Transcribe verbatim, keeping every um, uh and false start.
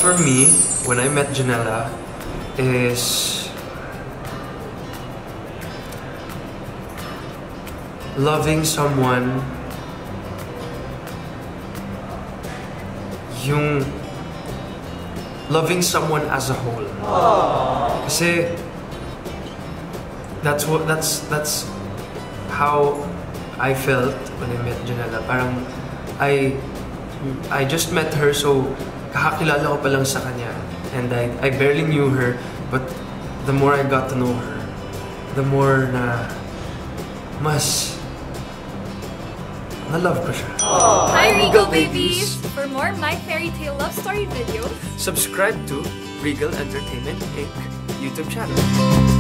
for me, when I met Janella, is loving someone yung loving someone as a whole. Aww. Kasi that's what that's that's how I felt when I met Janella. Parang I I just met her, so kakakilala ko pa lang sa kanya, and I I barely knew her, but the more I got to know her, the more na mas na-love ko siya. Aww. Hi Regal babies! For more My Fairy Tale Love Story videos, subscribe to Regal Entertainment Incorporated YouTube channel.